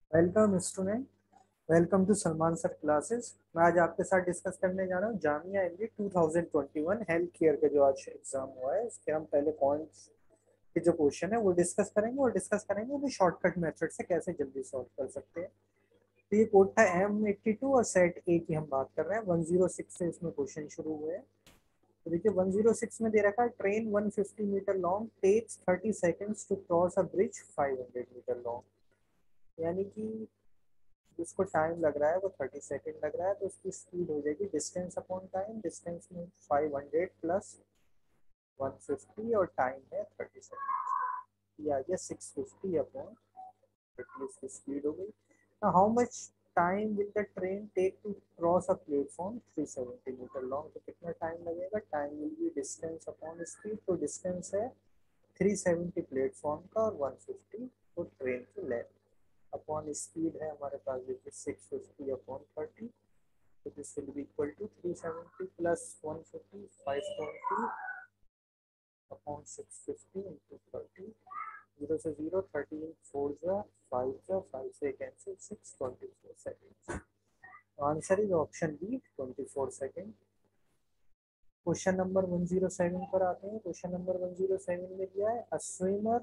Welcome student. Welcome to Salman sir classes. मैं आज आपके साथ डिस्कस करने जा रहा हूँ जामिया एमबी 2021 हेल्थ केयर का जो आज एग्जाम हुआ है उसके हम पहले पॉइंट्स के जो क्वेश्चन है वो डिस्कस करेंगे और डिस्कस करेंगे वो शॉर्टकट मेथड से कैसे जल्दी सॉल्व कर सकते हैं। तो ये कोड था M82 और सेट ए की हम बात कर रहे हैं। 106 से इसमें क्वेश्चन शुरू हुए हैं। तो देखिए 106 में दे रखा है train 150 metre long takes 30 seconds to cross a bridge 500 metre long. यानी कि जिसको टाइम लग रहा है वो 30 सेकेंड लग रहा है, तो उसकी स्पीड हो जाएगी डिस्टेंस अपॉन टाइम। डिस्टेंस में 500 प्लस 150 और टाइम है 30 सेकेंड। ये आ गया 650 अपॉन 30, इसकी स्पीड हो गई। How much time will the train take to cross a platform 370 metre long. तो कितना टाइम लगेगा? Time will be distance upon speed. तो डिस्टेंस है 370 प्लेटफॉर्म का और 150 तो ट्रेन की लेंथ अपॉन स्पीड है हमारे पास देखिए 650 अपॉन 30। तो this will be equal to 370 plus 150 520 upon 650 into 30। Zero से जीरो 30 4 जा 5 जा 5 से cancel 6 24 second. Answer is option B 24 second. Question number 107 पर आते हैं। क्वेश्चन नंबर 107 में दिया है a swimmer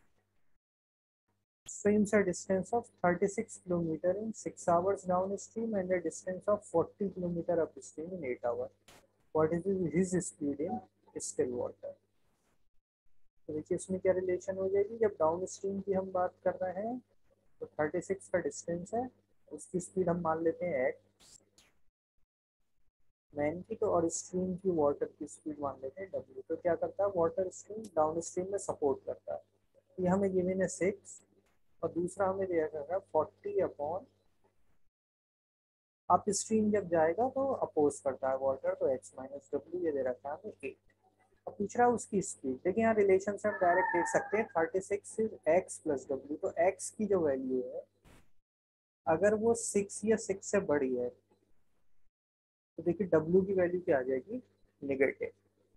swims a distance of 36 km in 6 hours downstream and a distance of 40 km upstream in 8 hours. What is his speed in still water? तो देखिए इसमें क्या रिलेशन हो जाएगी, जब डाउन स्ट्रीम की हम बात कर रहे हैं तो 36 का डिस्टेंस है, उसकी स्पीड हम मान लेते हैं एक्स मैन की, तो और स्ट्रीम की वाटर की स्पीड मान लेते हैं डब्ल्यू। तो क्या करता है वाटर स्ट्रीम डाउन स्ट्रीम में सपोर्ट करता है। तो ये हमें गिवन है 6 और दूसरा हमें दिया गया है 40 अपॉन अप स्ट्रीम जब जाएगा तो अपोज करता है वाटर, तो एक्स माइनस डब्ल्यू ये दे रखा है हमें 8। अब पूछ रहा है उसकी स्पीड। देखिए यहाँ रिलेशन से हम डायरेक्ट देख सकते हैं 36 इज एक्स प्लस डब्ल्यू। तो एक्स की जो वैल्यू है अगर वो 6 या 6 से बड़ी है तो देखिए डब्ल्यू की वैल्यू क्या आ जाएगी, नेगेटिव।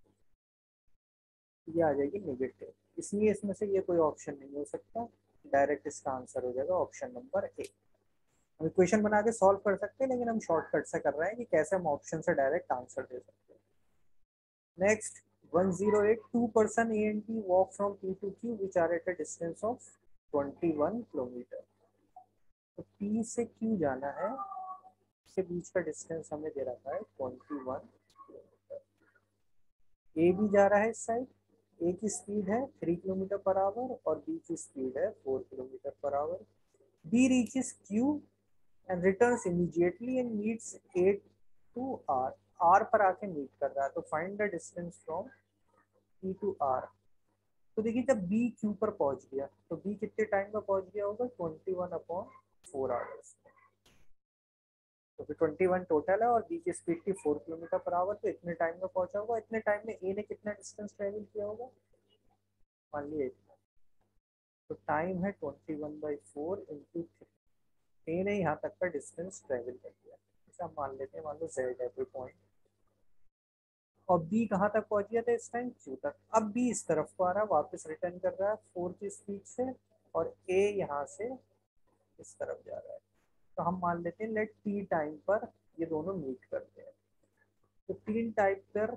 ये आ जाएगी नेगेटिव, इसलिए इसमें से ये कोई ऑप्शन नहीं हो सकता। डायरेक्ट इसका आंसर हो जाएगा ऑप्शन नंबर ए। हम इक्वेशन बना के सॉल्व कर सकते हैं लेकिन हम शॉर्टकट से कर रहे हैं कि कैसे हम ऑप्शन से डायरेक्ट आंसर दे सकते हैं। Next, 108, two-person ANT walk from P to Q, which are at a distance of 21 kilometre. तो P से Q जाना है, इसके बीच का डिस्टेंस हमें दे रखा है 21 किलोमीटर। A भी जा रहा है इस साइड, A की स्पीड है 3 किलोमीटर पर आवर और B की स्पीड है 4 kilometre per hour. B reaches Q and returns immediately and meets A to R। R पर आके मीट कर रहा है, तो find the distance from P to R। तो देखिए जब बी क्यू पर पहुंच गया तो बी कितने टाइम में पहुंच गया होगा, 21 अपॉन 4 आवर्स। तो फिर 21 टोटल है और बी की स्पीड थी 4 किलोमीटर पर आवर, तो इतने टाइम में पहुंचा होगा। इतने टाइम में ए ने कितना डिस्टेंस ट्रेवल किया होगा, मान लिया इतना। तो टाइम है 21/4 इंटू 3। ए ने यहाँ तक का डिस्टेंस ट्रेवल कर दिया, इसे हम मान लेते हैं, मान लो जेड है कोई पॉइंट। और बी कहाँ तक पहुंच गया था इस टाइम, क्यू तक। अब बी इस तरफ को आ रहा है, वापस रिटर्न कर रहा है 4 की स्पीड से, और ए यहाँ से इस तरफ जा रहा है। तो हम मान लेते हैं लेट टी टाइम पर ये दोनों मीट करते हैं। तो 3 टाइम पर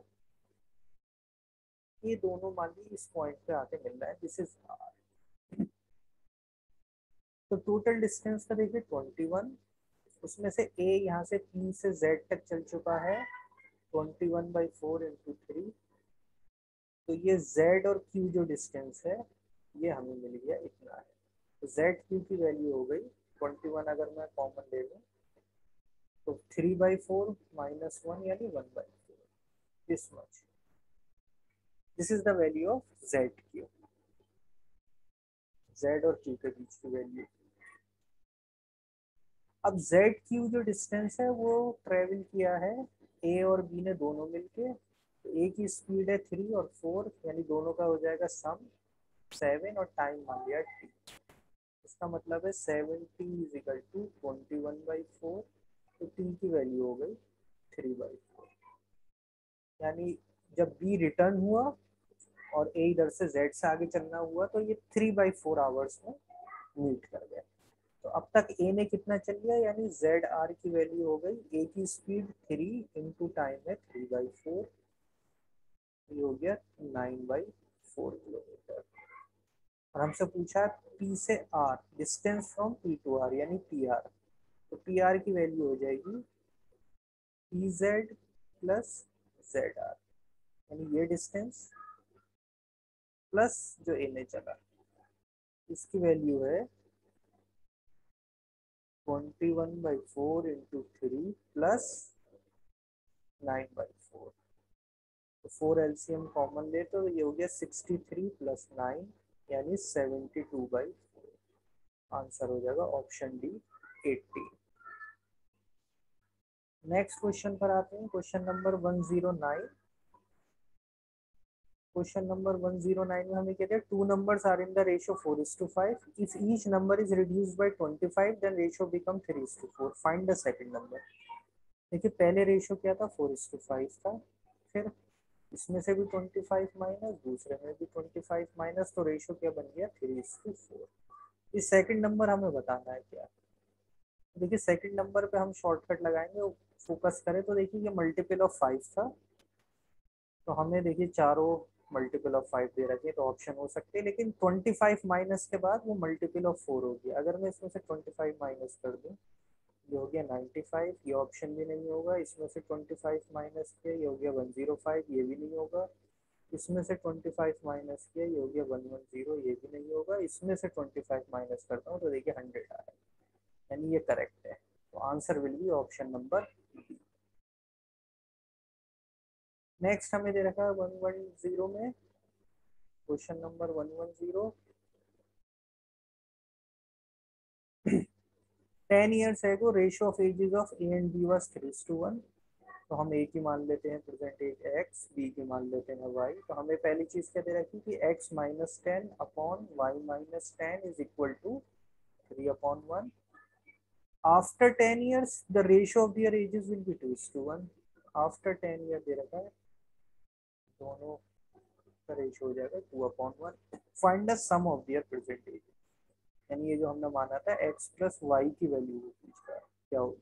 ये दोनों मान ली इस पॉइंट पे आके मिल रहा है, दिस इज आर। तो टोटल डिस्टेंस का देखिए 21, उसमें से ए यहाँ से पी से जेड तक चल चुका है 21/4 इंटू 3। तो ये जेड और क्यू जो डिस्टेंस है ये हमें मिल गया इतना है। तो जेड क्यू की वैल्यू हो गई 21, अगर मैं कॉमन ले लूँ तो 3/4 माइनस 1 यानी 1/4, this much. This is the value of Z Q, Z और क्यू के बीच की वैल्यू। अब जेड क्यू जो डिस्टेंस है वो ट्रेवल किया है ए और बी ने दोनों मिलके। तो ए की स्पीड है 3 और 4 यानी दोनों का हो जाएगा सम 7 और टाइम मान लिया टी। इसका मतलब है 70 इज इक्वल टू 21/4। तो टी की वैल्यू हो गई 3/4। यानी जब बी रिटर्न हुआ और ए इधर से जेड से आगे चलना हुआ तो ये 3/4 आवर्स में मीट कर गया। तो अब तक ए ने कितना चल लिया, यानी जेड आर की वैल्यू हो गई, ए की स्पीड 3 इंटू टाइम है 3/4, ये हो गया 9/4 किलोमीटर। और हमसे पूछा है पी से R, distance from P to R यानी पी आर, तो पी आर की वैल्यू हो जाएगी P Z plus Z R, यानी ये डिस्टेंस प्लस जो ए ने चला, इसकी वैल्यू है 21/4 इंटू 3 प्लस 9/4। तो 4 एलसीएम कॉमन ले तो ये हो गया 63 प्लस 9 यानी 72/4। आंसर हो जाएगा ऑप्शन डी 80। नेक्स्ट क्वेश्चन पर आते हैं, क्वेश्चन नंबर 109। क्वेश्चन नंबर 109 में हमें कहते हैं two numbers are in the ratio 4:5, if each number is reduced by 25 then ratio become 3:4, find the second number. देखिए पहले रेशियो क्या था, 4:5 था, फिर इसमें से भी 25 माइनस, दूसरे में भी 25 माइनस, तो रेशियो क्या बन गया 3:4। इस सेकंड नंबर हमें बताना है क्या। देखिए सेकंड नंबर पे हम शॉर्टकट लगाएंगे, फोकस करें तो देखिए ये मल्टीपल ऑफ 5 था, तो हमें देखिए चारों मल्टीपल ऑफ 5 दे रखे, तो ऑप्शन हो सकते हैं, लेकिन 25 माइनस के बाद वो मल्टीपल ऑफ 4 होगी। अगर मैं इसमें से 25 माइनस कर दूं, ये हो गया 95, ये ऑप्शन भी नहीं होगा। इसमें से 25 माइनस किया, ये हो गया 105, ये भी नहीं होगा। इसमें से 25 माइनस किया, ये हो गया 110, ये भी नहीं होगा। इसमें से 25 माइनस करता हूँ तो देखिए 100 आ रहा है, यानी ये करेक्ट है। तो answer will be option number B. Next हमें दे रखा है 110 में, question number 110। 10 years ago ratio of ages of A and B was 3:1, तो हम ए की मान लेते हैं परसेंटेज एक्स, बी की मान लेते हैं वाई। तो हमें पहली चीज क्या दे रखी कि X minus 10 upon Y minus 10 is equal to 3/1। After 10 years the ratio of their ages will be 2:1। After 10 year दे रखा है, दोनों का रेशियो हो जाएगा 2/1। Find the sum of their percentage, यानी ये जो हमने माना था एक्स प्लस वाई की वैल्यू क्या होगी।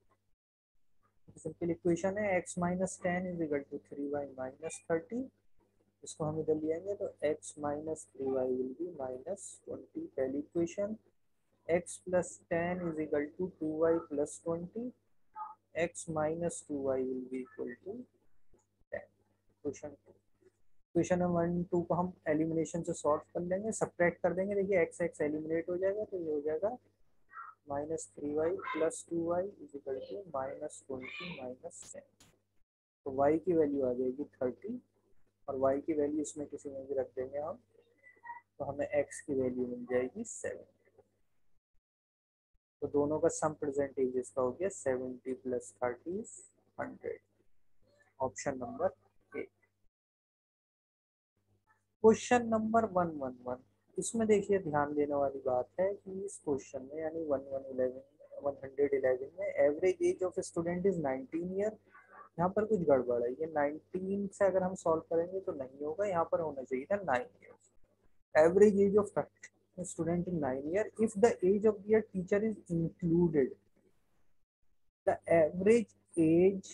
सिंपल इक्वेशन है, x minus 10 is equal to 3y minus 30। इसको हम इधर ले आएंगे तो x minus 3y will be minus 20। पहली equation, x plus 10 is equal to 2y plus 20, x minus 2y will be equal to 10। Question 2, question number 1 2 को हम elimination से सॉल्व कर लेंगे, सब्ट्रैक्ट कर देंगे। देखिए x x एलिमिनेट हो जाएगा, तो ये हो जाएगा -3y plus 2y is equal to -20 minus 10। तो y की वैल्यू आ जाएगी 30, और y की वैल्यू इसमें किसी में भी रख देंगे हम, तो हमें x की वैल्यू मिल जाएगी 7। तो दोनों का सम परसेंटेज का हो गया 70 plus 30 100। Option number A. Question number 111, इसमें देखिए ध्यान देने वाली बात है कि इस क्वेश्चन में यानी 111 में average age of student is 19 year. यहाँ पर कुछ गड़बड़ है, ये 19 से अगर हम सॉल्व करेंगे तो नहीं होगा, यहाँ पर होना चाहिए था 9 years. Average age of student in 9 year, if the age of their teacher is included, the average age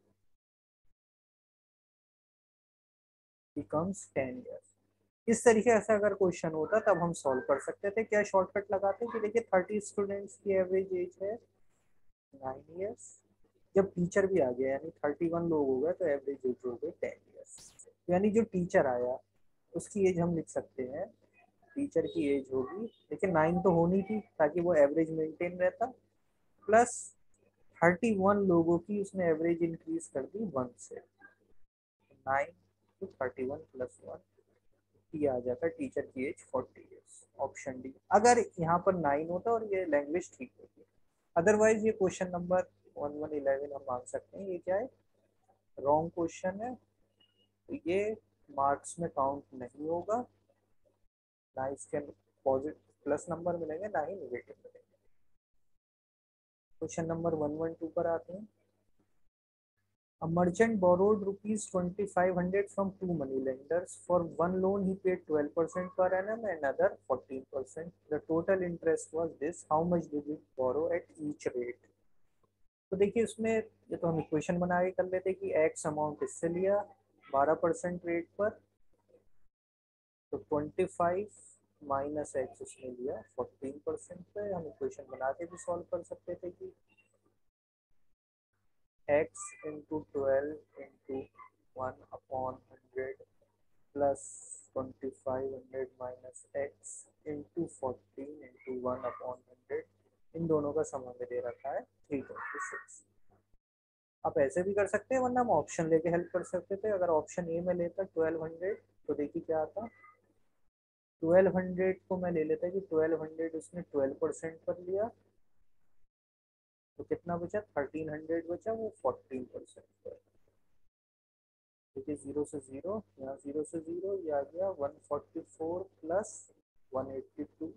becomes 10 years। इस तरीके से अगर क्वेश्चन होता तब हम सॉल्व कर सकते थे। क्या शॉर्टकट लगाते कि देखिए 30 स्टूडेंट्स की एवरेज एज है 9 ईयर्स, जब टीचर भी आ गया यानी 31 लोग हो गए, तो एवरेज एज हो गई 10 ईयर्स। यानी जो टीचर आया उसकी एज हम लिख सकते हैं, टीचर की एज होगी, लेकिन 9 तो होनी थी ताकि वो एवरेज मेंटेन रहता, प्लस 31 लोगों की उसने एवरेज इंक्रीज कर दी 1 से। 9 to 31 प्लस 1, ये आ जाता है टीचर की एज 40 ईयर्स। Option D. अगर यहाँ पर 9 होता और ये लैंग्वेज ठीक होती, अदरवाइज ये क्वेश्चन नंबर 1111 हम मान सकते हैं ये क्या है, रॉन्ग क्वेश्चन है, तो ये मार्क्स में काउंट नहीं होगा, ना इसके पॉजिटिव प्लस नंबर मिलेंगे ना ही नेगेटिव मिलेंगे। क्वेश्चन नंबर 112 पर आते हैं। A merchant borrowed rupees 2500 from two money lenders. For one loan, he paid 12% per annum and another 14%. The total interest was this. How much did he borrow at each rate? तो देखिए इसमें ये तो हम equation बना के कर लेते कि एक्स अमाउंट इससे लिया 12% रेट पर, तो 25 माइनस एक्स उसने लिया 14% पे। हम इक्वेशन बना के भी सॉल्व कर सकते थे कि x into 12 into 1/100 plus 2500 minus X into 14 into 1/100, इन दोनों का सम हमें दे रखा है 326। आप ऐसे भी कर सकते हैं वरना हम ऑप्शन लेके हेल्प कर सकते थे। अगर ऑप्शन ए में लेता 1200 तो देखिए क्या आता, 1200 को मैं ले लेता कि 1200 उसने 12% पर लिया, तो कितना बचा 1300 बचा, वो 14% पर। देखिए जीरो से जीरो, यहाँ जीरो से जीरो, ये आ गया 144 प्लस 182,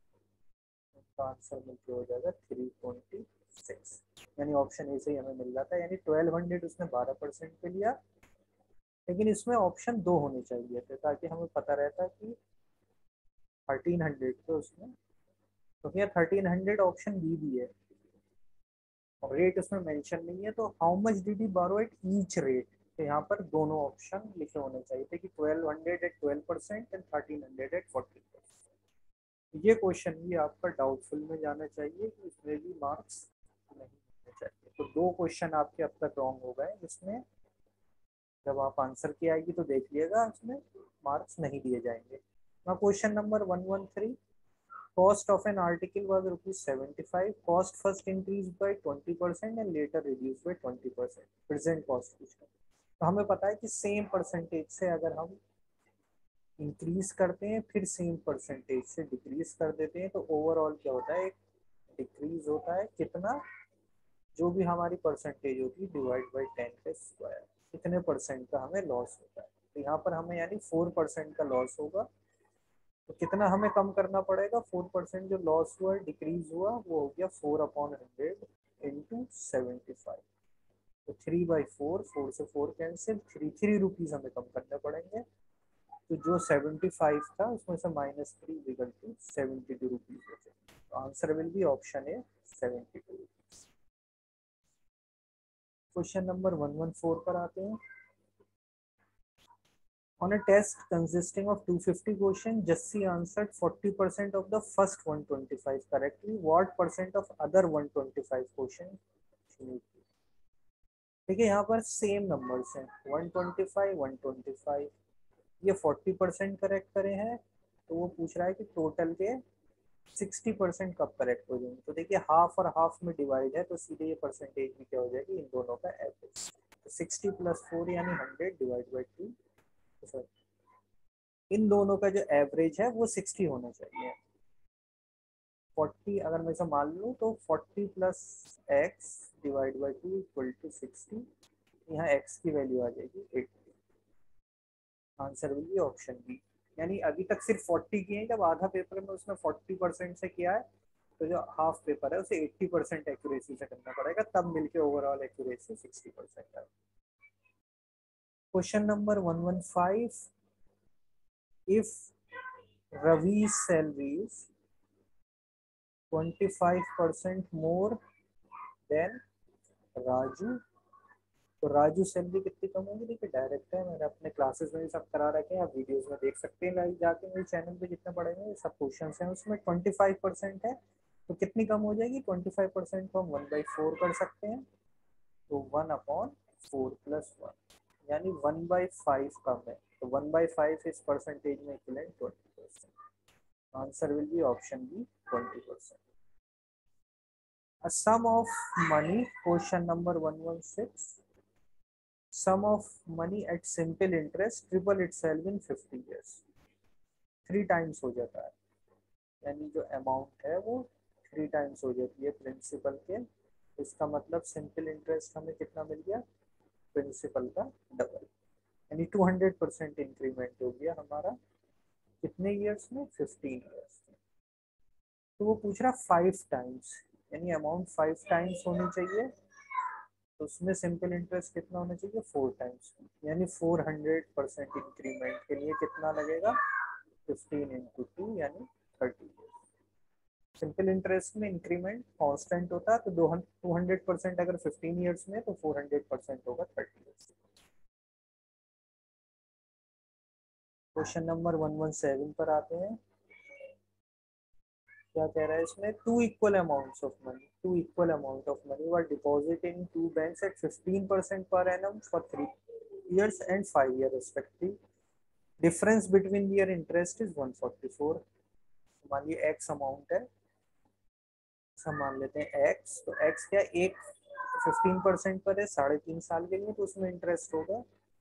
इसका आंसर मिलकर हो जाएगा 326। यानी ऑप्शन ए से ही हमें मिल जाता है। यानी 1200 उसने 12% पे लिया, लेकिन इसमें ऑप्शन दो होने चाहिए थे ताकि हमें पता रहता कि 1300 पे उसमें, तो क्या 1300 ऑप्शन बी भी है और रेट उसमें मेंशन नहीं है, तो how much did he borrow at each rate, तो यहाँ पर दोनों ऑप्शन लिखे होने चाहिए थे कि 1200 एट 12% एंड 1300 एट 14%। ये क्वेश्चन भी आपका डाउटफुल में जाना चाहिए कि इसमें भी मार्क्स नहीं होने चाहिए। तो दो क्वेश्चन आपके अब तक रॉन्ग हो गए, जिसमें जब आप आंसर की आएगी तो देखिएगा उसमें मार्क्स नहीं दिए जाएंगे। now question number 113, cost of an article was rupees 75, cost first increased by 20% and later reduced by 20%, present cost पूछा। तो हमें पता है कि सेम परसेंटेज से अगर हम इंक्रीज करते हैं फिर सेम परसेंटेज से डिक्रीज कर देते हैं तो ओवरऑल क्या होता है, एक डिक्रीज होता है। कितना, जो भी हमारी परसेंटेज होती है डिवाइड बाई 10 के स्क्वायर, कितने परसेंट का हमें लॉस होता है। तो यहाँ पर हमें यानी 4% का लॉस होगा, तो कितना हमें कम करना पड़ेगा, 4% जो लॉस हुआ डिक्रीज हुआ वो हो गया 4/100 इंटू 75। तो 3/4, 4 से 4 कैंसिल, 3 रुपीज हमें कम करने पड़ेंगे। तो जो 75 था उसमें से -3 इक्वल टू 72 रुपीज बचे। तो answer will be option A 72 rupees. Question number 114 पर आते हैं। On a test consisting of 250 questions, Jassi answered 40% of the first 125 correctly. What percent of other 125 questions she need to? देखिए यहाँ पर same numbers हैं 125 125, ये 40% करेक्ट करे हैं, तो वो पूछ रहा है कि टोटल के 60% कब करेक्ट हो जाएंगे। तो देखिए हाफ और हाफ में डिवाइड है, तो सीधे ये परसेंटेज में क्या हो जाएगी, इन दोनों का एवरेज। तो 60 + 4 यानी 100 डिवाइड बाई 2, सर इन दोनों का जो एवरेज है वो 60 होना चाहिए। 40 अगर मैं इसे मान लूँ तो 40 + x divide by 2 equal to 60, यहाँ x की वैल्यू आ जाएगी 80। Answer will be option B. यानी अभी तक सिर्फ 40 किए हैं, जब आधा पेपर में उसने 40% से किया है, तो जो हाफ पेपर है उसे 80% एक्यूरेसी से करना पड़ेगा, तब मिलके ओवरऑल एक्यूरेसी 60% है। Question number 115, if Ravi's salary is 25% more than Raju, तो राजू सैलरी कितनी कम होगी। देखिए डायरेक्ट है, मैंने अपने क्लासेस में भी सब करा रखे हैं, आप वीडियोस में देख सकते हैं लाइव जाके मेरे चैनल पे जितने पढ़ेंगे सब क्वेश्चन हैं उसमें 25% है, तो कितनी कम हो जाएगी 25% को हम 1/4 कर सकते हैं, तो 1/4 + 1 यानी 1/5 कम है, तो 1/5 इस परसेंटेज में equivalent 20%। Answer will be option B 20%। A sum of money, question number 116, sum of money at simple interest triple itself in 50 years, 3 times हो जाता है, यानी जो अमाउंट है वो 3 टाइम्स हो जाती है प्रिंसिपल के। इसका मतलब सिंपल इंटरेस्ट हमें कितना मिल गया, प्रिंसिपल का डबल, यानी 200% इंक्रीमेंट हो गया हमारा कितने ईयर्स में, 15 ईयर्स में। तो वो पूछ रहा 5 टाइम्स, यानी अमाउंट 5 टाइम्स होनी चाहिए तो उसमें सिंपल इंटरेस्ट कितना होना चाहिए 4 टाइम्स, यानी 400% इंक्रीमेंट के लिए कितना लगेगा 15 इंटू 2 यानी 30। सिंपल इंटरेस्ट में इंक्रीमेंट कांस्टेंट होता है, तो 200% अगर 15 ईयर्स में तो 400% होगा 30 ईयर्स। क्वेश्चन नंबर 117 पर आते हैं। क्या कह रहा है इसमें, two equal amounts of money were deposit in two banks at 15% per annum for 3 years and 5 years respectively. Difference between their interest is 144. मान लीजिए x अमाउंट है, हम मान लेते हैं x, तो x क्या एक 15% पर है 3.5 साल के लिए, तो उसमें इंटरेस्ट होगा,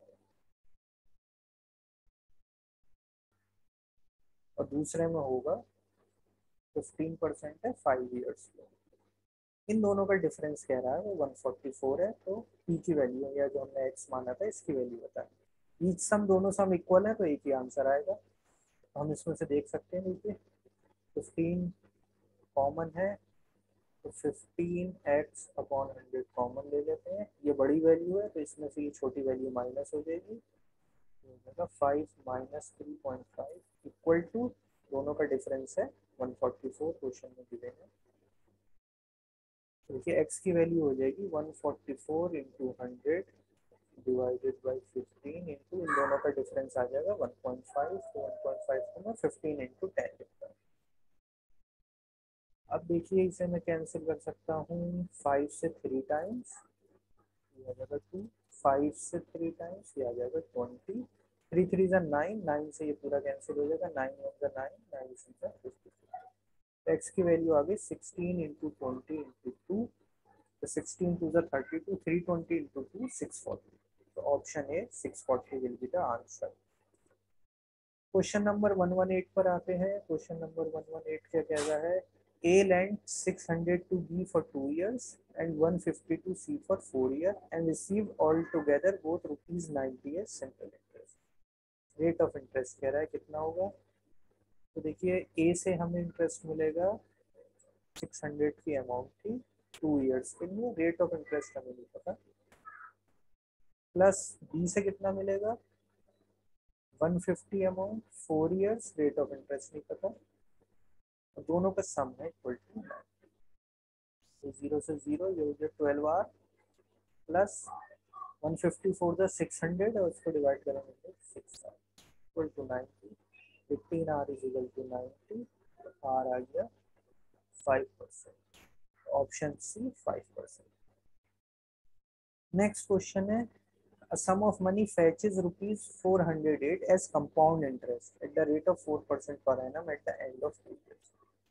और दूसरे में होगा 15% है 5 ईयर्स में। इन दोनों का डिफरेंस कह रहा है वो 144 है, तो p की वैल्यू या जो हमने x माना था इसकी वैल्यू बताए। ईच सम दोनों सम इक्वल है तो एक ही आंसर आएगा। हम इसमें से देख सकते हैं, देखिए 15 कॉमन है, तो 15x अपॉन 100 कॉमन ले लेते हैं, ये बड़ी वैल्यू है तो इसमें से ये छोटी वैल्यू माइनस हो जाएगी, 5 माइनस 3.5 इक्वल टू, दोनों का डिफरेंस है 144 क्वेश्चन में गिवन है। देखिए x की वैल्यू हो जाएगी 144 इंटू 100 डिवाइडेड बाई 15 इंटू, इन दोनों का डिफरेंस आ जाएगा 1.5, तो 1.5 को मैं 15 इंटू 10 लिखता हूँ। अब देखिए इसे मैं कैंसिल कर सकता हूँ 5 से 3 टाइम्स, ये आ जाएगा 2, 5 से 3 टाइम्स ये आ जाएगा 20, 3 3 जा 9, 9 से ये पूरा कैंसिल हो जाएगा, 9 1 जा 9, 9 6 जा 52। एक्स की वैल्यू आ गई 16 इंटू 20 इंटू 2, तो 16 2 जा 32, 320 इंटू 2 640, तो option A 640 will be the answer. Question number 118 पर आते हैं। क्वेश्चन नंबर 118 क्या कह रहा है, A lent 600 to B for 2 years and 150 to C for 4 years and received altogether both rupees 90 as simple interest. Rate of interest कह रहा है कितना होगा, तो देखिए A से हमें इंटरेस्ट मिलेगा 600 की अमाउंट थी 2 इयर्स के लिए, रेट ऑफ इंटरेस्ट हमें नहीं पता, प्लस B से कितना मिलेगा 150 amount 4 years, rate of interest नहीं पता, और दोनों का सम है इक्वल टू 9, तो 0 से 0 ये हो गया 12R प्लस 154 था 600 और उसको डिवाइड करेंगे 6 equal to 90, 15R is equal to 90, R आ गया 5%, ऑप्शन सी 5%। नेक्स्ट क्वेश्चन है, a sum of money fetches rupees 408 as compound interest at the rate of 4% per annum at the end of 2 years।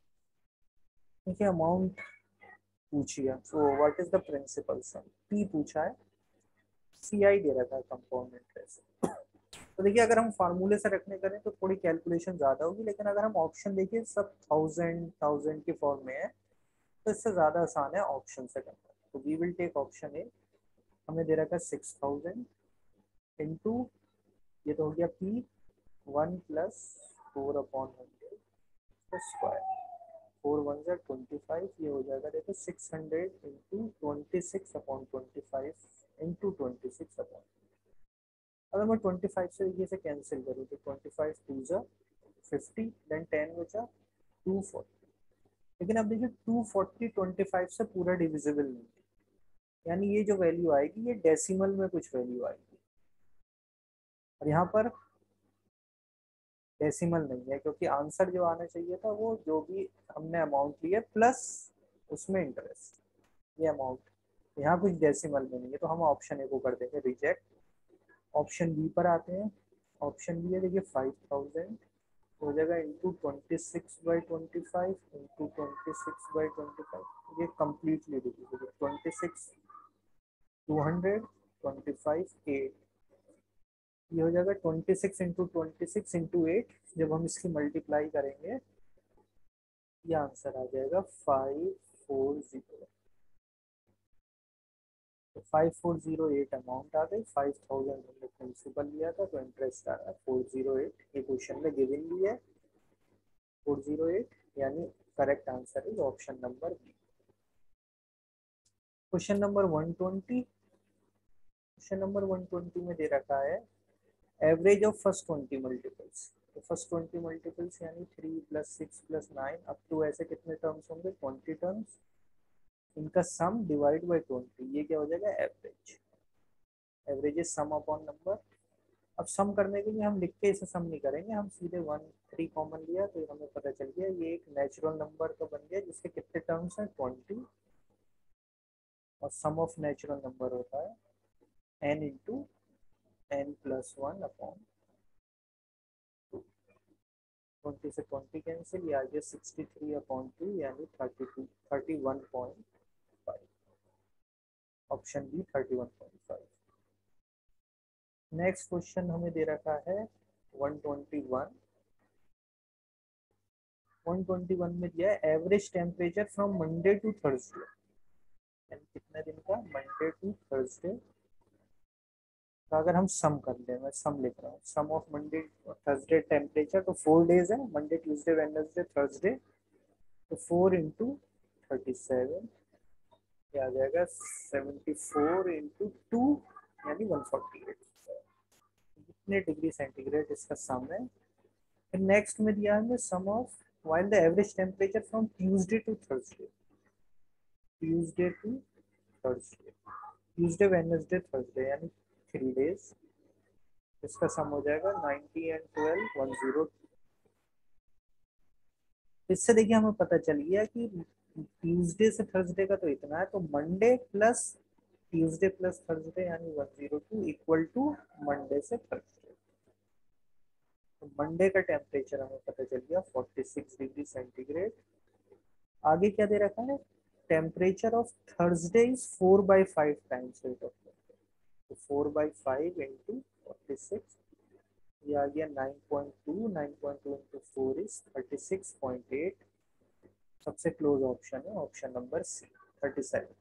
देखिए amount पूछी है, so what is the principal sum, p पूछा है, CI दे रखा है compound interest. तो देखिए अगर हम फार्मूले से रखने करें तो थोड़ी कैलकुलेशन ज़्यादा होगी, लेकिन अगर हम ऑप्शन देखिए सब 1000 के फॉर्म में है, तो इससे ज़्यादा आसान है ऑप्शन से करना, तो we will take option A. हमें दे रखा है 6000 इंटू, ये तो हो गया P 1 प्लस 4/100 स्क्वायर, 4 1 जा 25, ये हो जाएगा देखो 600 इंटू 26/25 इंटू 26/, अगर मैं 25 से ये से कैंसिल करूँ तो 25 2 जा 50, देन 10 बचा 240, लेकिन अब देखिए 240 25 से पूरा डिविजिबल नहीं है, यानी ये जो वैल्यू आएगी ये डेसिमल में कुछ वैल्यू आएगी, और यहाँ पर डेसिमल नहीं है, क्योंकि आंसर जो आना चाहिए था वो जो भी हमने अमाउंट लिया प्लस उसमें इंटरेस्ट, ये अमाउंट यहाँ कुछ डेसिमल में नहीं है, तो हम ऑप्शन ए को कर देंगे रिजेक्ट। ऑप्शन बी पर आते हैं। ऑप्शन बी है देखिए 5000 हो जाएगा इंटू 26/25 इंटू 26/25, ये कम्प्लीटली डिविजिबल, 26 200 25 8, ये हो जाएगा 26 इंटू 26 इंटू 8, जब हम इसकी मल्टीप्लाई करेंगे ये आंसर आ जाएगा 540, तो 5408 अमाउंट आ गई, 5000 हमने प्रिंसिपल लिया था तो इंटरेस्ट आ रहा है 408, ये क्वेश्चन में गिवन भी है 408, यानी correct answer is option number B. Question number 120, question number 120 में दे रखा है एवरेज ऑफ फर्स्ट 20 मल्टीपल्स। तो फर्स्ट 20 मल्टीपल्स यानी 3 + 6 + 9 अप टू ऐसे कितने टर्म्स होंगे, 20 टर्म्स, इनका सम डिवाइड बाय 20, ये क्या हो जाएगा average. Average is sum upon number. अब सम करने के लिए हम लिख के इसे सम नहीं करेंगे, हम सीधे 1 3 कॉमन लिया तो हमें पता चल गया ये एक नेचुरल नंबर तो बन गया जिसके कितने टर्म्स हैं 20, और सम ऑफ नेचुरल नंबर होता है n इंटू n+1 अपॉन 20 से 20 कैंसिल, ये आ गया 63/2 यानी 32 31.5, ऑप्शन बी 31.5। नेक्स्ट क्वेश्चन हमें दे रखा है 121, 121 में दिया है average temperature from Monday to Thursday, यानी कितने दिन का, मंडे टू थर्सडे का अगर हम सम कर लें, मैं सम लिख रहा हूँ, sum of Monday Thursday temperature, तो 4 डेज है, मंडे ट्यूसडे वेडनेसडे थर्सडे, तो 4 इंटू 37, ये आ जाएगा 74 इंटू 2 यानी 148, कितने डिग्री सेंटीग्रेड इसका सम है। फिर नेक्स्ट में दिया है sum of while the average temperature from Tuesday to Thursday, Tuesday to Thursday, Tuesday Wednesday Thursday यानी 3 डेज, इसका सम हो जाएगा 90 एंड 12 102। इससे देखिए हमें पता चल गया कि ट्यूसडे से थर्सडे का तो इतना है, तो Monday plus Tuesday plus Thursday यानी 102 इक्वल टू मंडे से थर्सडे। तो मंडे का टेम्परेचर हमें पता चल गया 46 डिग्री सेंटीग्रेड। आगे क्या दे रखा है, temperature of Thursday is 4/5 times rate of, तो 4/5 इंटू 46, ये आ गया 9.2, 9.2 इंटू 4 इज 36.8, सबसे क्लोज ऑप्शन है ऑप्शन नंबर सी 37।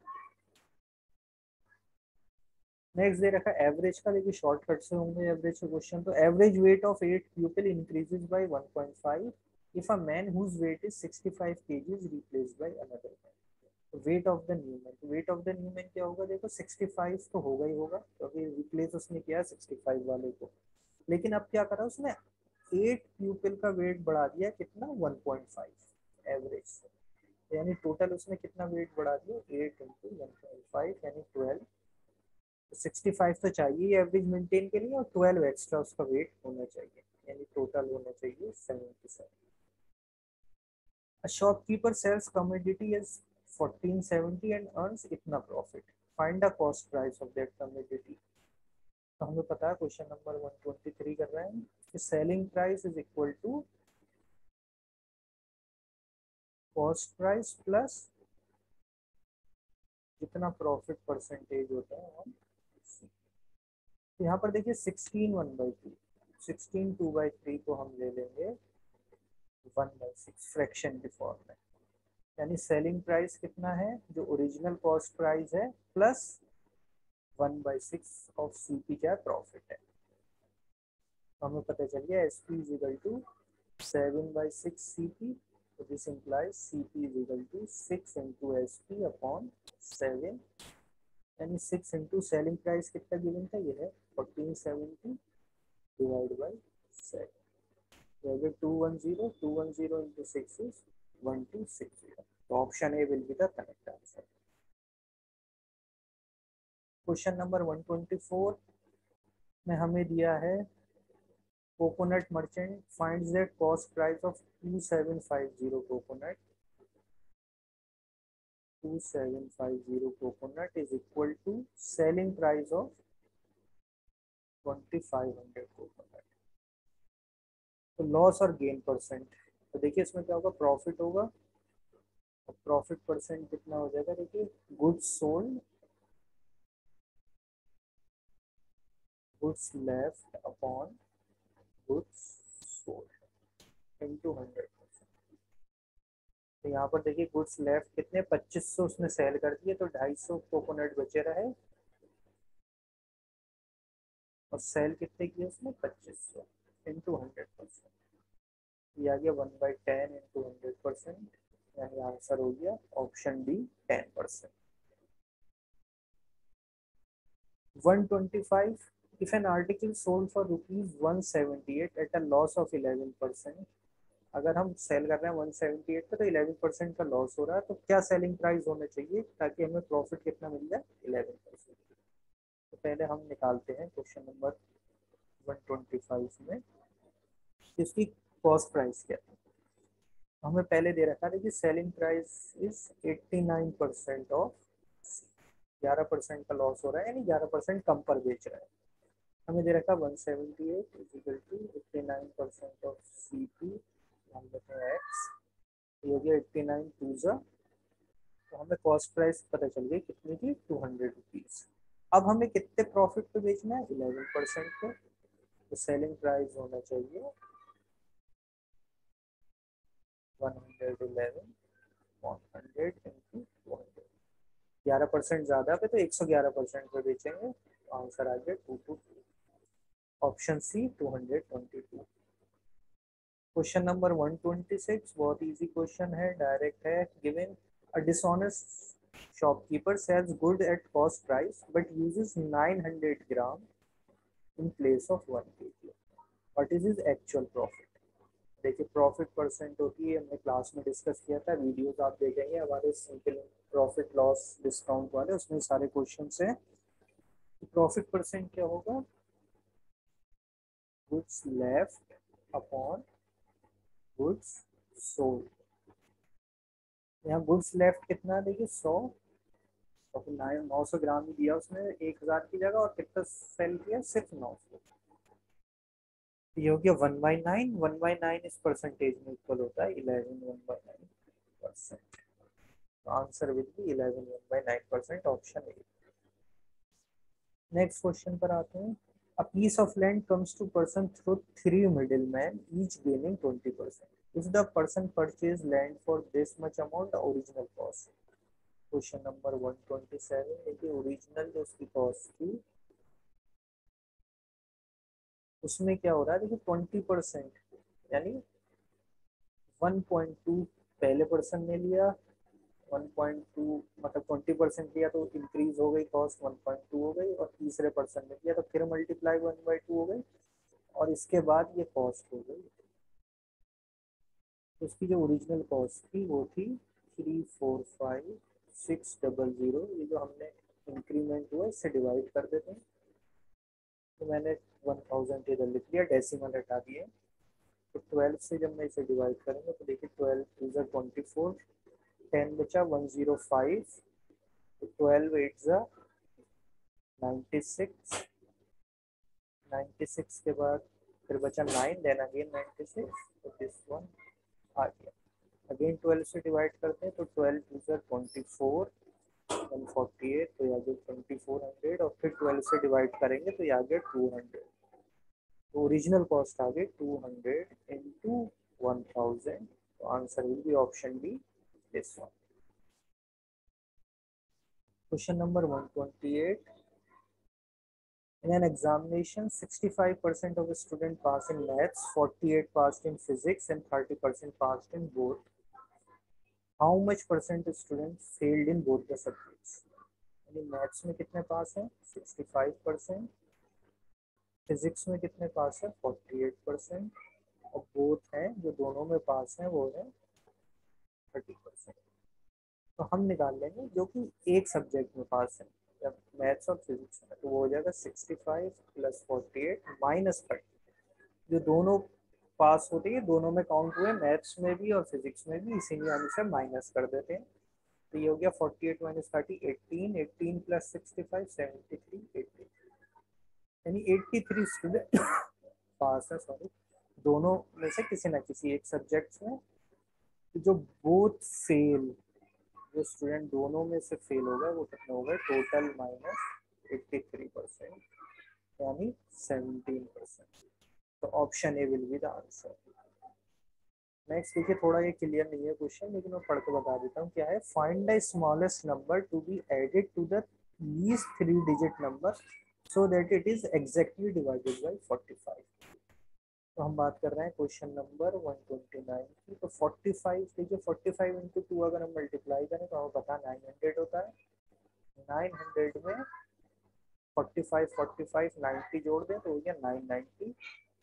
नेक्स्ट दे रखा है एवरेज का, देखिए शॉर्टकट से होंगे एवरेज के क्वेश्चन, तो average weight of 8 people increases by 1.5 if a man whose weight is 65 kg is replaced by another man. Weight of the new man, weight of the new man क्या होगा, देखो 65 तो होगा ही होगा क्योंकि रिप्लेस उसने किया 65 वाले को, लेकिन अब क्या करा उसने 8 पीपल का वेट बढ़ा दिया कितना 1.5 एवरेज से, यानी टोटल उसने कितना वेट बढ़ा दिया 8 इंटू 1.5 यानी 12, 65 तो चाहिए एवरेज मेंटेन के लिए और 12 एक्स्ट्रा उसका वेट होना चाहिए, यानी टोटल होना चाहिए 77। A shopkeeper sells commodity as 1470 and earns इतना profit, find the cost price of that commodity. तो हमें पता है क्वेश्चन नंबर 123 कर रहे हैं कि selling price is equal to cost price plus जितना प्रॉफिट परसेंटेज होता है हम, यहाँ पर देखिए 16 1/2, 16 2/3 को हम ले लेंगे 1/6 फ्रैक्शन के फॉर्म में, यानी सेलिंग प्राइस कितना है जो ओरिजिनल कॉस्ट प्राइस है प्लस 1/6 ऑफ सीपी क्या प्रॉफिट है। तो हमें पता चल गया S P is equal to 7/6 CP, तो this implies CP is equal to 6 into S P upon 7, यानी 6 इंटू सेलिंग प्राइस कितना गिवन था, ये है 1470 डिवाइड बाई 7, तो अगर 210 इंटू 6 इज 1260, तो option A will be the correct answer. Question number 124 में हमें दिया है coconut merchant finds that cost price of 2750 coconut, 2750 coconut is equal to selling price of 2500 coconut. तो लॉस और गेन परसेंट, तो देखिए इसमें क्या होगा प्रॉफिट होगा, और प्रॉफिट परसेंट कितना हो जाएगा, देखिए goods sold, goods left upon goods sold into 100%। तो यहाँ पर देखिए गुड्स लेफ्ट कितने 2500 उसने सेल कर दिए, तो 250 कोकोनट बचे रहे, और सेल कितने किए उसने 2500 इंटू 100%, ये आ गया 1/10 इंटू 100%, यानी आंसर हो गया option D 10%। 125, if an article sold for rupees 178 at a loss of 11%, अगर हम सेल कर रहे हैं 178 पे तो 11% का लॉस हो रहा है, तो क्या सेलिंग प्राइस होना चाहिए ताकि हमें प्रॉफिट कितना मिल जाए? 11%। तो पहले हम निकालते हैं क्वेश्चन नंबर 125 में इसकी कॉस्ट प्राइस क्या है। हमें पहले दे रखा था कि सेलिंग प्राइस इज 89% ऑफ, 11% का लॉस हो रहा है, यानी 11% कम पर बेच रहा है। हमें दे रखा 178 equal to 89% of C P, हम लेते हैं एक्स, ये हो गया 89 टू ज़ा, तो हमें कॉस्ट प्राइस पता चल गई कितनी थी? 200 रुपीज़। अब हमें कितने प्रॉफिट पे बेचना है? 11% पे, तो सेलिंग प्राइस होना चाहिए 111 100 इंटू 200। 11% ज़्यादा पे तो 111% पे बेचेंगे, तो आंसर आ गया 222, ऑप्शन सी 222। क्वेश्चन नंबर 126 बहुत इजी क्वेश्चन है, डायरेक्ट है। Given a dishonest shopkeeper sells good at cost price but uses 900 gram in place of 1 kg, what is his actual profit? देखिए प्रॉफिट परसेंट होती है, हमने class में discuss किया था, वीडियोस आप देखेंगे हमारे सिंपल प्रॉफिट लॉस डिस्काउंट वाले, उसमें सारे क्वेश्चन हैं। प्रॉफिट परसेंट क्या होगा? Goods left upon goods sold. यहाँ गुड्स लेफ्ट कितना है? देखिए 100, तो 900 ग्राम ही दिया उसने 1000 की जगह, और कितना सेल किया? सिर्फ 900। ये हो गया 1/9, 1/9 इस परसेंटेज में इक्वल होता है 11 1/9%। Answer will be 11 1/9%, option A. Next question पर आते हैं। A piece of land comes to person through 3 middlemen, each gaining 20%. If the person purchased land for this much amount, the original cost. Question number 127, देखिए original जो उसकी cost थी उसमें क्या हो रहा है? देखिए 20%, यानी 1.2 पहले पर्सन ने लिया, 1.2 मतलब 20% लिया तो इंक्रीज हो गई कॉस्ट, 1.2 हो गई, और तीसरे पर्सन ने लिया तो फिर मल्टीप्लाई 1/2 हो गई, और इसके बाद ये कॉस्ट हो गई। तो उसकी जो ओरिजिनल कॉस्ट थी वो थी 345600, ये जो हमने इंक्रीमेंट हुआ इससे डिवाइड कर देते हैं, तो मैंने 1000 इधर लिख दिया, डेसिमल हटा दिए, तो 12 से जब मैं इसे डिवाइड करेंगे तो देखिए 12 टू ज़ा 24, 10 बचा 105, तो 12 8 ज़ा 96, 96 के बाद फिर बचा 9, देन अगेन 96, तो दिस वन आ गया। अगेन 12 से डिवाइड करते हैं तो 12 टू ज़ा 24, 148, तो ये आ गया 2400, और फिर 12 से डिवाइड करेंगे तो ये आ गया 200। तो ओरिजिनल कॉस्ट आ गई 200 इंटू 1000, तो answer will be option B, this one. Question number 128, in an examination 65% of the student pass in maths, 48 passed in physics and 30% passed in both. How much percent students failed in both the subjects? यानी maths में कितने पास हैं? 65%, physics में कितने पास है? 48%, और both हैं जो दोनों में पास हैं वो है 30%। तो हम निकाल लेंगे जो कि एक सब्जेक्ट में पास है, जब मैथ्स और फिजिक्स में, तो वो हो जाएगा 65 + 48 - 30, जो दोनों पास होते हैं दोनों में काउंट हुए, मैथ्स में भी और फिजिक्स में भी, इसीलिए हम इसे माइनस कर देते हैं। तो ये हो गया 48 - 30 18, 18 + 65 73, 83, यानी 83 स्टूडेंट पास है, सॉरी, दोनों में से किसी न किसी एक सब्जेक्ट्स में। तो जो बोथ फेल, जो स्टूडेंट दोनों में से फेल हो गए वो कितने हो गए? टोटल -83%, यानी 17%। तो option A will be the answer. Next देखिए, थोड़ा ये क्लियर नहीं है क्वेश्चन, लेकिन मैं पढ़ के बता देता हूँ क्या है। Find the smallest number to be added to the least 3 digit number so that it is exactly divided by 45। तो हम बात कर रहे हैं क्वेश्चन नंबर 129 की। तो 45 देखिए, 45 इंटू 2 अगर हम मल्टीप्लाई करें तो हमें पता 900 होता है। 900 में 45 45 90 जोड़ दें तो हो गया 990।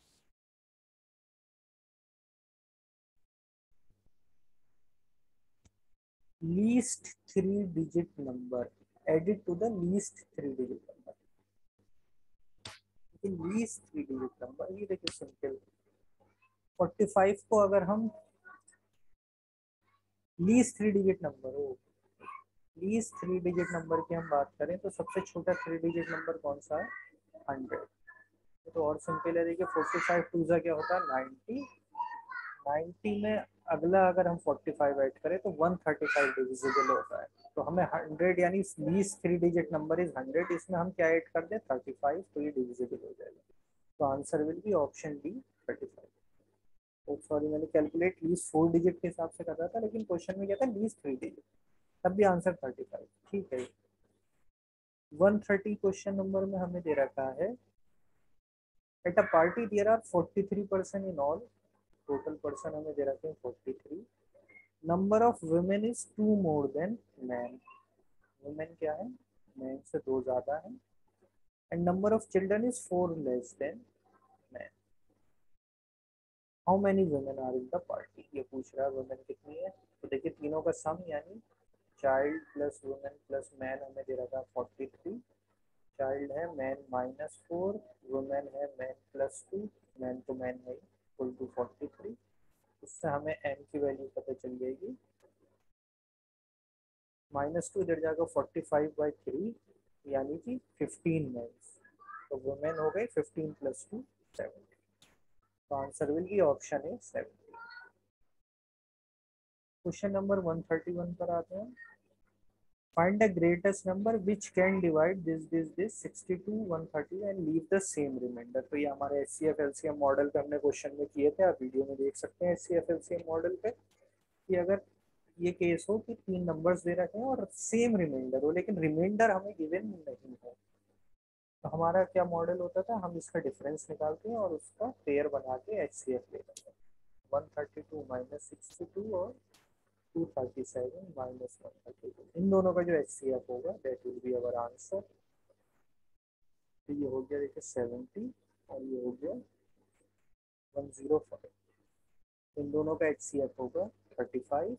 Least 3 digit number added to the least 3 digit number. Least 3 digit number ये देखिए सिंपल। 45 को अगर हम लीस्ट 3 डिजिट नंबर हो, लीस्ट 3 डिजिट नंबर की हम बात करें तो सबसे छोटा 3 डिजिट नंबर कौन सा है? 100। तो और सिंपल है, देखिए 45 टू ज़ा क्या होता है 90। 90 में अगला अगर हम 45 ऐड करें तो 135 डिविजिबल होता है। तो हमें 100 यानी लीस्ट 3 डिजिट नंबर इज 100, इसमें हम क्या ऐड कर दें 35, तो ये डिविजिबल हो जाएगा। तो answer will be option D 35। तो सॉरी मैंने कैलकुलेट लीस्ट 4 डिजिट के हिसाब से कर रहा था, लेकिन क्वेश्चन में क्या था लीस्ट 3 डिजिट, तब भी आंसर 35। ठीक है। 130 क्वेश्चन नंबर में हमें दे रखा है at a party there are 43 person in all. Total person हमें दे रखे हैं 43। Number of women is 2 more than man. Women क्या है? मैन से 2 ज्यादा है। And number of children is 4 less than man. How many women are in the party, ये पूछ रहा है वुमेन कितनी है। तो देखिए तीनों का सम यानी child plus women plus man हमें दे रखा है 43। चाइल्ड है मैन -4, वुमेन है मैन +2, मैन तो मैन है इक्वल टू 43। इससे हमें एन की वैल्यू पता चल जाएगी। -2 इधर जाकर 45/3 यानी कि 15 मैन्स। तो वुमेन हो गई 15 + 2 70। तो answer will be option A 70। Question number 131 पर आते हैं। Find the greatest number which can divide this 62 130 and leave the same remainder. तो ये हमारे HCF LCM मॉडल पे हमने क्वेश्चन में किए थे, आप वीडियो में देख सकते हैं HCF LCM मॉडल पे कि अगर ये केस हो कि 3 नंबर्स दे रखे हैं और सेम रिमाइंडर हो, लेकिन रिमाइंडर हमें गिवन नहीं है, तो हमारा क्या मॉडल होता था, हम इसका डिफरेंस निकालते हैं और उसका पेयर बना के HCF ले लेते हैं। 132 - 62 और 237 - 132, इन दोनों का जो HCF होगा that will be our answer. तो ये हो गया देखिए 70 और ये हो गया 105। इन दोनों का HCF होगा 35।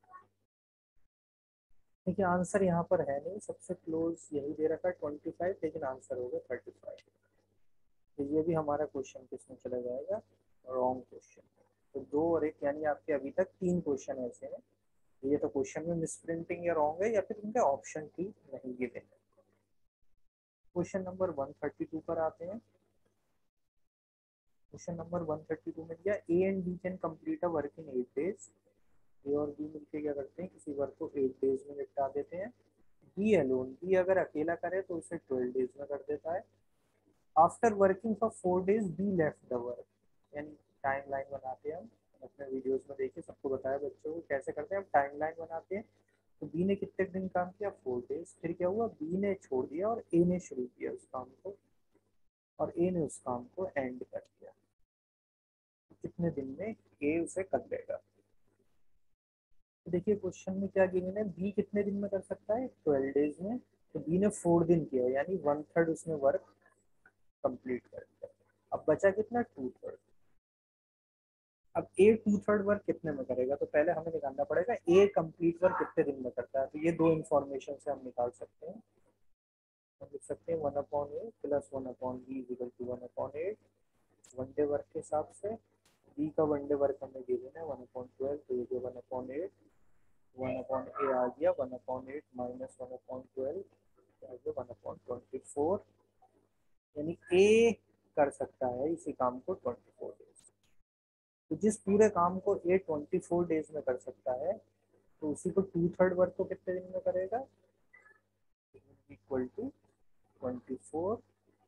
देखिए आंसर यहाँ पर है नहीं, सबसे क्लोज यही दे रखा है 25, लेकिन आंसर होगा 35। तो ये भी हमारा क्वेश्चन किसमें चला जाएगा? Wrong question. तो 2 और 1 यानी आपके अभी तक 3 क्वेश्चन ऐसे हैं, ये तो क्वेश्चन में मिस प्रिंटिंग या रॉन्ग है या फिर उनके ऑप्शन ही नहीं गिवन है। क्वेश्चन नंबर 132 पर आते हैं। क्वेश्चन नंबर 132 में दिया A and B can complete a work in 8 days. A और बी मिलकर क्या करते हैं, किसी वर्क को 8 डेज में निपटा देते हैं। बी अलोन, बी अगर अकेला करे तो उसे 12 डेज में कर देता है। After working for 4 days B left the work. यानी टाइम लाइन बनाते हैं हम अपने वीडियोस में, देखिए सबको बताया बच्चों को कैसे करते हैं हम टाइम लाइन बनाते हैं। तो बी ने कितने दिन काम किया? 4 डेज। फिर क्या हुआ, बी ने छोड़ दिया और ए ने शुरू किया उस काम को, और ए ने उस काम को एंड कर दिया। कितने दिन में ए उसे कर देगा? तो देखिए क्वेश्चन में क्या गिवन है, बी कितने दिन में कर सकता है? 12 डेज में। तो बी ने 4 दिन किया यानी 1/3 उसने वर्क कंप्लीट कर दिया। अब बचा कितना? 2/3। अब ए 2/3 वर्क कितने में करेगा? तो पहले हमें निकालना पड़ेगा ए कंप्लीट वर्क कितने दिन में करता है। तो ये दो इंफॉर्मेशन से हम निकाल सकते हैं। हम लिख सकते हैं 1/8 + 1/b = 1/8 वनडे वर्क के हिसाब से। बी का वनडे वर्क हमें गिवन है 1/12, तो ये जो 1/8 1/a आ गया, 1/8 - 1/12 आ गया 1/24। यानी ए कर सकता है इसी काम को 24 डेज। तो जिस पूरे काम को ए 24 डेज में कर सकता है, तो उसी को 2/3 वर्क को कितने दिन में करेगा? इक्वल टू 24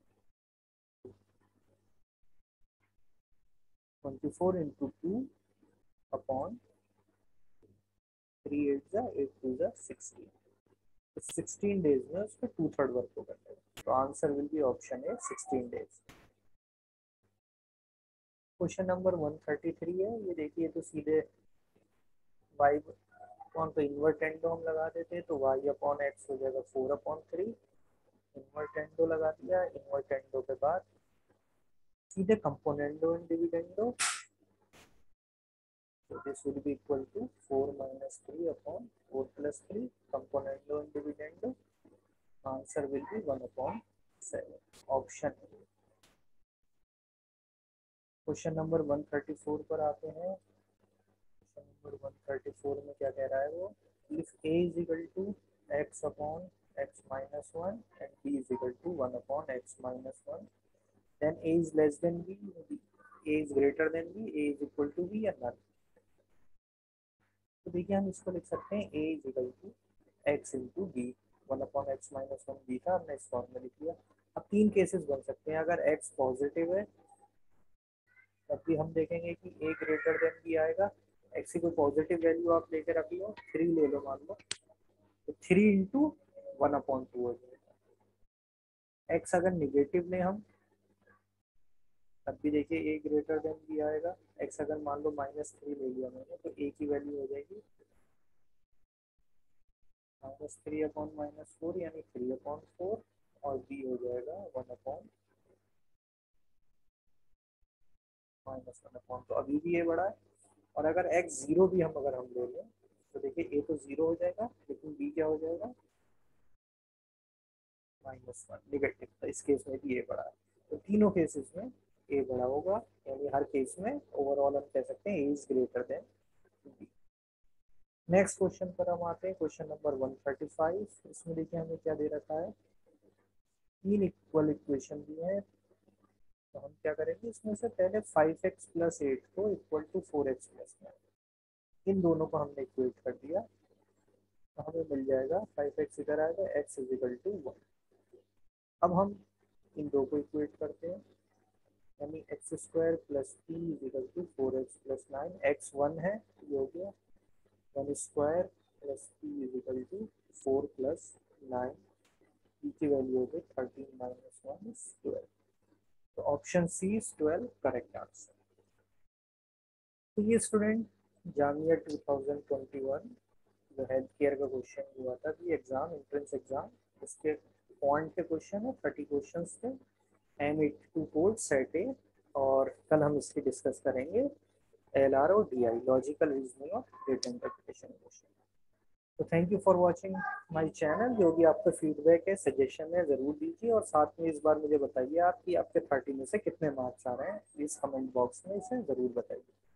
24 × 2 अपॉन 3 8 जा 8 2 जा 16। तो 16 डेज में उसको 2/3 वर्क को करना है। तो answer will be option A 16 days. Question number 133 है, ये देखिए तो सीधे y कौन तो इन्वर्टेंडो हम लगा देते हैं, तो y/x हो जाएगा 4/3 इन्वर्टेंडो लगा दिया, इन्वर्टेंडो के बाद सीधे componendo and dividendo, so this will be equal to 4 minus 3 upon 4 plus 3 componendo and dividendo, answer will be 1 upon 7, option A। Question number 134 पर आते हैं। क्वेश्चन नंबर 134 में क्या कह रहा है वो, if a is equal to x upon x minus 1 and b is equal to 1 upon x minus 1, then a is less than b, a is greater than b, a is equal to b या none। तो देखिए हम इसको लिख सकते हैं a is equal to x into b, 1/x-1 b था, हमने इस फॉर्म में लिख लिया। अब तीन केसेस बन सकते हैं, अगर x पॉजिटिव है तब भी हम देखेंगे कि a ग्रेटर देन b आएगा। x की कोई पॉजिटिव वैल्यू आप लेके रख लो, 3 ले लो मान लो, तो 3 इंटू 1/2 हो जाएगा। x अगर निगेटिव लें हम तब भी देखिए a ग्रेटर देन b आएगा। x अगर मान लो -3 ले लिया मैंने तो a की वैल्यू हो जाएगी -3/-4 यानी 3/4 और b हो जाएगा 1/-1, तो अभी भी ये बड़ा है। और अगर x 0 भी हम ले लें तो देखिए a तो 0 हो जाएगा लेकिन b क्या हो जाएगा -1 निगेटिव, तो इस केस में भी a बड़ा है। तो तीनों केसेस में a बड़ा होगा, यानी हर केस में ओवरऑल हम कह सकते हैं a is greater than b। Next question पर हम आते हैं, क्वेश्चन नंबर 135। इसमें देखिए हमें क्या दे रखा है, तीन इक्वल इक्वेशन दी है। तो हम क्या करेंगे, इसमें से पहले 5x + 8 को इक्वल टू 4x + 9, इन दोनों को हमने इक्वेट कर दिया तो हमें मिल जाएगा 5x इधर आएगा, x इज इक्वल टू 1। अब हम इन दो को इक्वेट करते हैं, यानी x² + p is equal to 4x + 9, x 1 है ये हो गया, 1² + p is equal to 4 + 9, p की वैल्यू हो गई 13 - 1 इज 12, तो option C is 12 correct answer. तो ये स्टूडेंट जामिया 2021 जो हेल्थ केयर का क्वेश्चन हुआ था कि एग्जाम एंट्रेंस एग्जाम, इसके पॉइंट के क्वेश्चन है, 30 क्वेश्चन थे, M82 कोड सेट ए, और कल हम इसकी डिस्कस करेंगे LR और DI लॉजिकल रीजनिंग और डेटा इंटरप्रिटेशन क्वेश्चन। तो thank you for watching my channel. जो भी आपका फीडबैक है, सजेशन है, ज़रूर दीजिए, और साथ में इस बार मुझे बताइए आप कि आपके 30 में से कितने मार्क्स आ रहे हैं, प्लीज़ कमेंट बॉक्स में इसे ज़रूर बताइए।